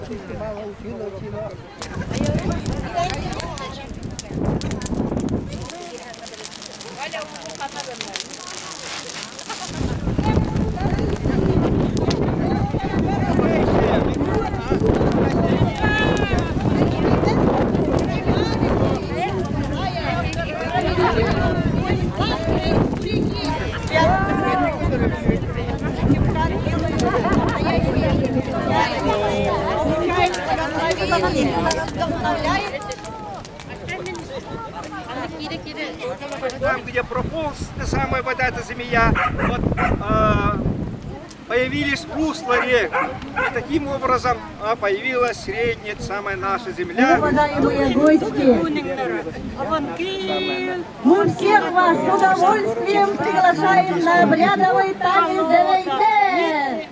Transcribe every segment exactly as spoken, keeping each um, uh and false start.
Там, где прополз самая вот эта змея, вот, э, появились русла рек. И таким образом э, появилась средняя самая наша земля. Уважаемые гости, мы всех вас с удовольствием приглашаем на обрядовый танец Девейте.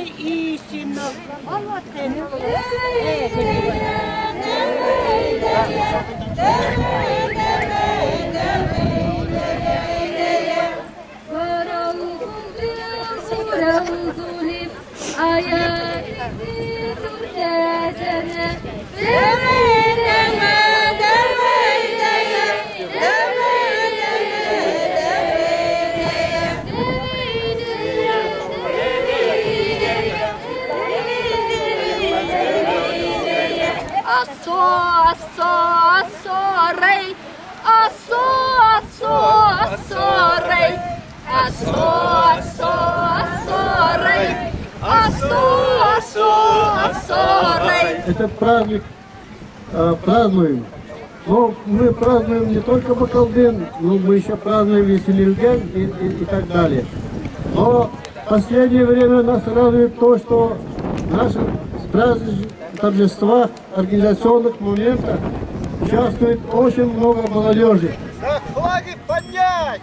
Асо, асо, асо, рей, асо, асо, асо, рей, асо, асо, асо, рей, асо, асо, асо, рей. Этот праздник э, празднуем. Но мы празднуем не только Бакалдын, но мы еще празднуем Веселилген и, и, и так далее. Но в последнее время нас радует то, что в наших праздничных торжествах, организационных моментах участвует очень много молодежи. Так, флаги поднять!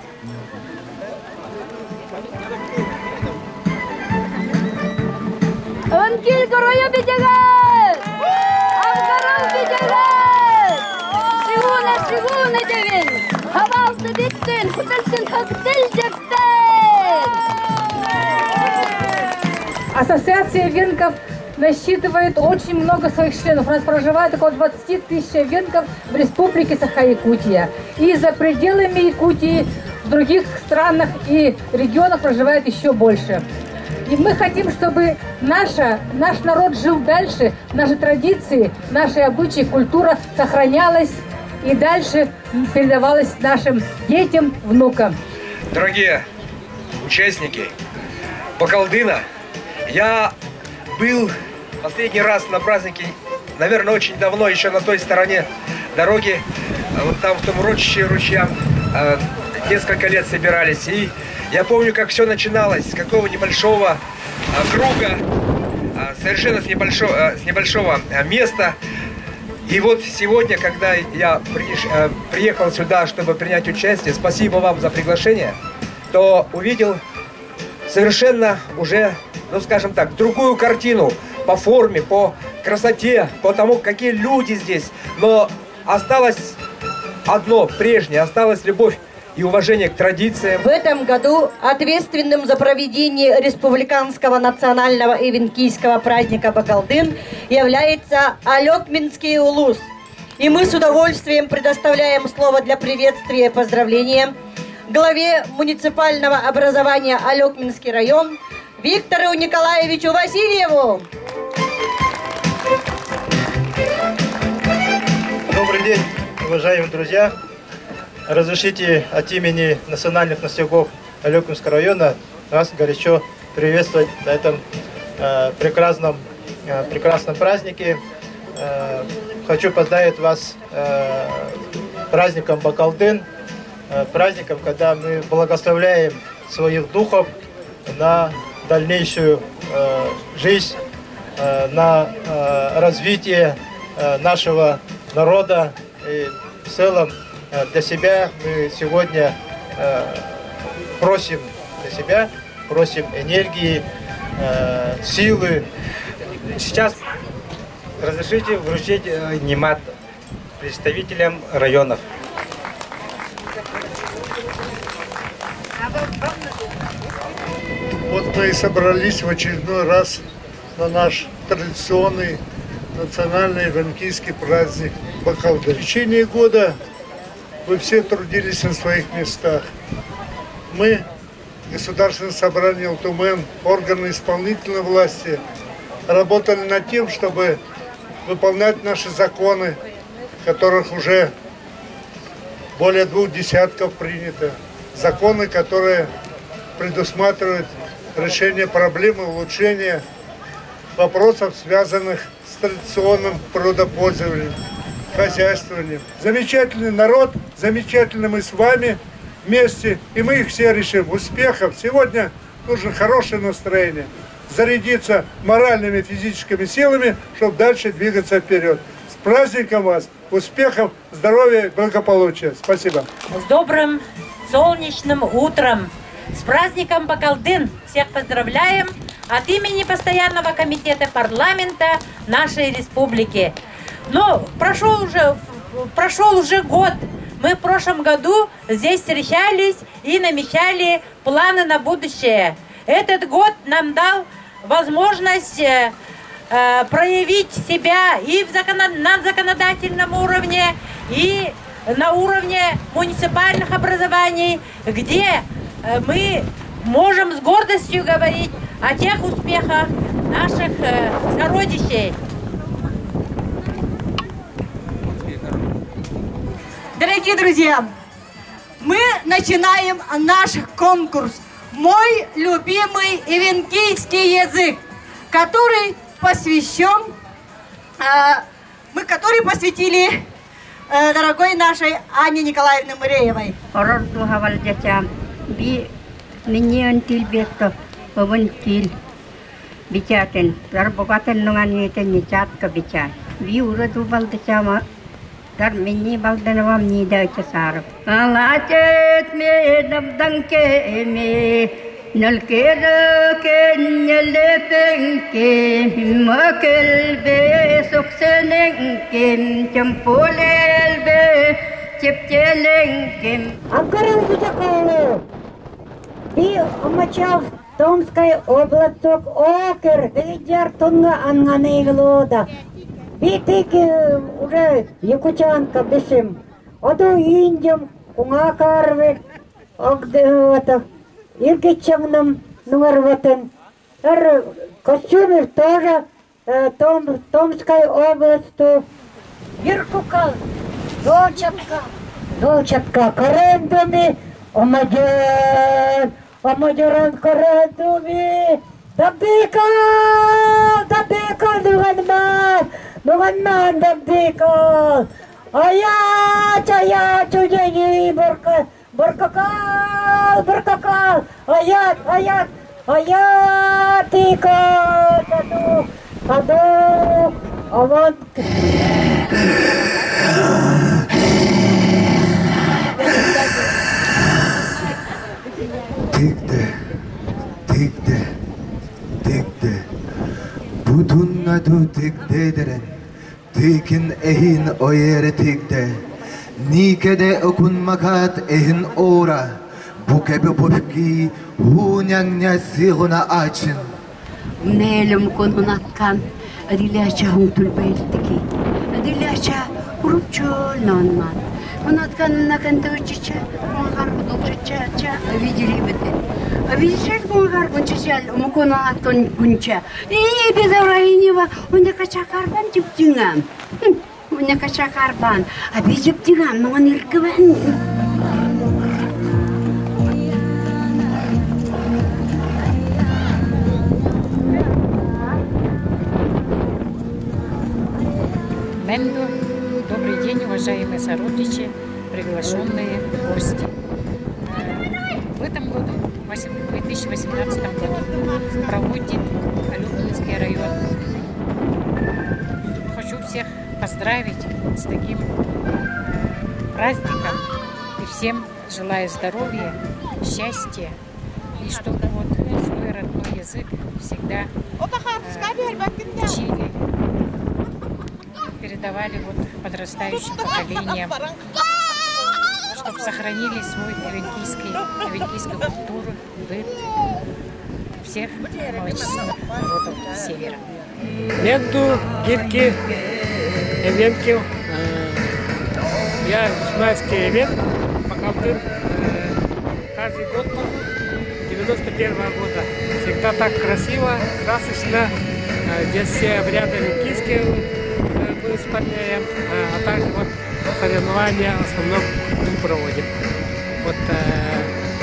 Аванкил короя битягат! Авгарал битягат! Шигуна, шигуна девин! Хавалты биттин, хутальсин хактил дефтен! Ассоциация венков насчитывает очень много своих членов. У нас проживает около двадцати тысяч венков в республике Саха-Якутия. И за пределами Якутии, в других странах и регионах проживает еще больше. И мы хотим, чтобы наша, наш народ жил дальше, наши традиции, наши обычаи, культура сохранялась и дальше передавалась нашим детям, внукам. Дорогие участники Бакалдына, я был последний раз на празднике, наверное, очень давно, еще на той стороне дороги, вот там в том урочище ручья, несколько лет собирались. И я помню, как все начиналось с какого небольшого круга, совершенно с небольшого, с небольшого места. И вот сегодня, когда я приехал сюда, чтобы принять участие, спасибо вам за приглашение, то увидел совершенно уже, ну скажем так, другую картину по форме, по красоте, по тому, какие люди здесь. Но осталось одно прежнее, осталась любовь и уважение к традициям. В этом году ответственным за проведение республиканского национального и венкийского праздника Бакалдын является Алекминский улус. И мы с удовольствием предоставляем слово для приветствия и поздравления главе муниципального образования Алекминский район Виктору Николаевичу Васильеву. Добрый день, уважаемые друзья. Разрешите от имени национальных наследников Алекминского района вас горячо приветствовать на этом э, прекрасном, э, прекрасном празднике. Э, хочу поздравить вас э, праздником Бакалдын, э, праздником, когда мы благословляем своих духов на дальнейшую э, жизнь, э, на э, развитие э, нашего народа. И в целом э, для себя мы сегодня э, просим для себя, просим энергии, э, силы. Сейчас разрешите вручить э, нимат представителям районов. Вот мы и собрались в очередной раз на наш традиционный национальный ивенкийский праздник Бакалды. В течение года вы все трудились на своих местах. Мы, Государственное собрание Алтумен, органы исполнительной власти, работали над тем, чтобы выполнять наши законы, которых уже более двух десятков принято. Законы, которые предусматривают решение проблемы улучшения вопросов, связанных с традиционным природопользованием, хозяйствованием. Замечательный народ, замечательно мы с вами вместе, и мы их все решим. Успехов! Сегодня нужно хорошее настроение, зарядиться моральными и физическими силами, чтобы дальше двигаться вперед. С праздником вас! Успехов, здоровья и благополучия! Спасибо! С добрым солнечным утром! С праздником Бакалдын! Всех поздравляем от имени Постоянного комитета парламента нашей республики. Ну, прошел уже, прошел уже год. Мы в прошлом году здесь встречались и намечали планы на будущее. Этот год нам дал возможность э, э, проявить себя и в закон... на законодательном уровне, и на уровне муниципальных образований, где э, мы можем с гордостью говорить о тех успехах наших э, сородичей. Дорогие друзья, мы начинаем наш конкурс «Мой любимый ивенкийский язык», который посвящен, э, мы который посвятили э, дорогой нашей Анне Николаевне Мыреевой. Dar minni baldan vam ni da chasar. Alatet me nabdang ke me nal ke ke nyele ke makel be suksenen ke champolel be chepchelen ke. Абгаран Гудякова. Би омачав Томской областок окер видяр тонга анганеглода. Битик уже якутянка бешим. Оду индем кунгакарве огдевата иргичамнам нуарватен. Эр костюмер тоже Том Томской области. Иркука, дочатка, дочатка карендами, омадян, омадяран карендами. Dabika, dabika duganman, duganman dabika. Ayat, ayat, ujengi berka, berkakal, berkakal. Ayat, ayat, ayat, tika, satu, satu, awan. Tikde, tikde. Tikde, budun adu tikde deren, tikin ehin oyere tikde, nikede okun makat ehin ora, bukebe bufki, hunyanya siguna achin. Nelum kun hunatkan, adilacha huntul beltiki, adilacha urupchul nonman. Hunatkan nakan tuchicha, hungar buduchicha cha, vidiri bete. А видишь, гунгар гунчал, мукона атон гунча. И безавраинева, он не кача карбан типтингам. Он не кача карбан, а без типтингам, но он иркван. Мемду, добрый день, уважаемые сородичи, приглашенные гости. В этом году, в две тысячи восемнадцатом году, проводит Алюкминский район. Хочу всех поздравить с таким праздником и всем желаю здоровья, счастья и чтобы вот свой родной язык всегда э, учили, передавали вот подрастающим поколениям, чтобы сохранили свой ивенкийский, ивенкийскую культуру, быт всех малочисленных народов Севера. Менду, гирки, эвенкил. Я весьмайский эвент, Бакалдын, каждый год девяносто первого года. Всегда так красиво, красочно. Здесь все обряды венкийские мы исполняем, а также вот соревнования в основном мы проводим. Вот э,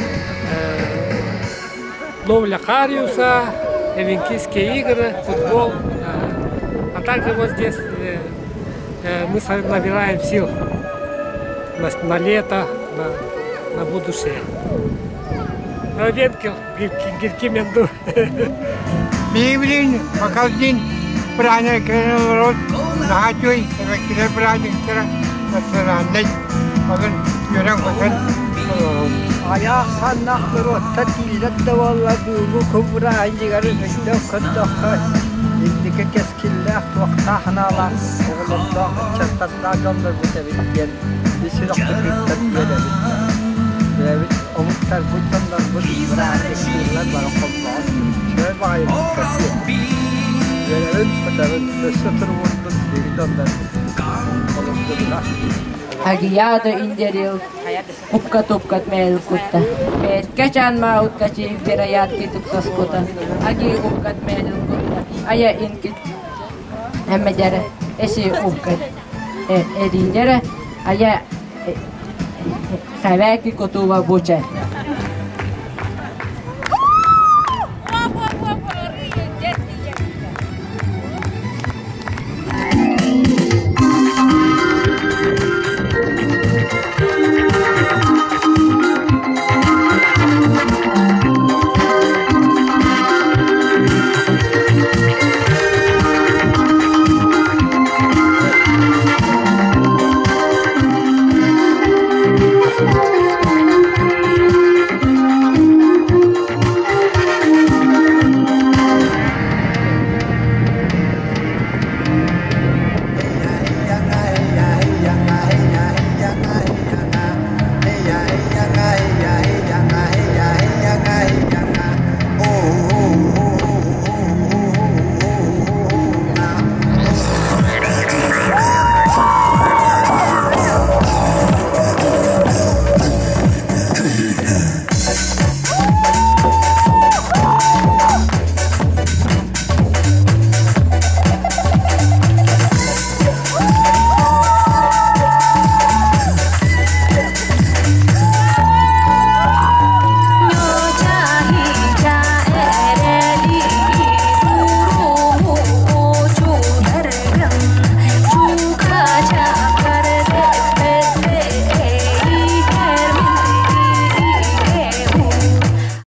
э, ловля хариуса, венкийские игры, футбол. Э, а также вот здесь э, э, мы набираем сил на, на лето, на, на будущее. Венкил, гирки менду. Библин, Бакалдин, праздник народ, нахачуй, векиле праздник тера, национальный, агын юрек басан. Аяқ саннақ народ, татилетті олады, бұл көбірі айнегары жүкті күндіққа, ендікі кескілләқ туақтақынала, оғылымдақ, чаттатта жондар бітебіткен, бесіріқті күйттен белебіткен. Белебіт, оғыттар бұттандар бұт, бір әңгілер бары қолбағын. Şöyle bakayım, kaçıyor. Böyle fotoğrafın üstüne turvundun, bir dondan. Olumsuzlar. Agiyado inderil, upkat upkat mel kutta. Kacan ma utkaci imperayat kituktas kutta. Agi upkat mel kutta. Aya inkit. Hemmedere, esi upkat. Edindere, aya kavaki kutuva buce.